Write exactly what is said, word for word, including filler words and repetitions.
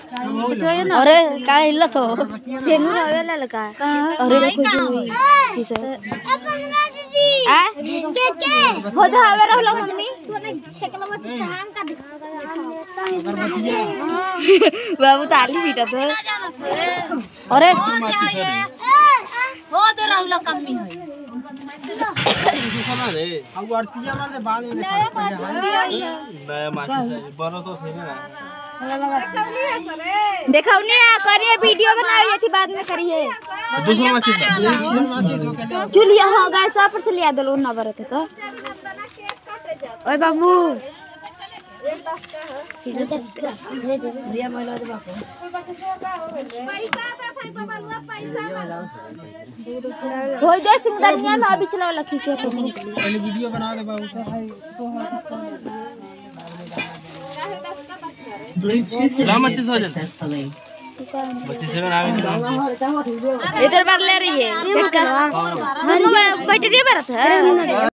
अरे का हिल्ला तो सेनु रवेला लका अरे देखो जो सीसा आ के के हो जा हवे रहलो मम्मी तूने छेकला मत काम का दिखा बाबू ताली पीटा तो अरे हो दे रहलो कम्मी है दूसरा रे अब आरतीया मार दे बाद में देखा नया माछी बनो तो सही ना देखाओ ने करिए वीडियो बनाइए थी बाद में करिए दूसरा माछी दूसरा माछी सो के चलिए हां गाइस सब पर से लिया दलो ना बरत तो ओए बाबू एक दस का है दिया मोला दे बापू पैसा था भाई बाबा लुआ पैसा होय दे सिंगदनिया में अभी चलाव लखी से तो पहले वीडियो बना दे बाबू राम अच्छे से हो जाता है बच्चे से ना इधर बार ले रही है बैठ कर बैठ दे बारत है।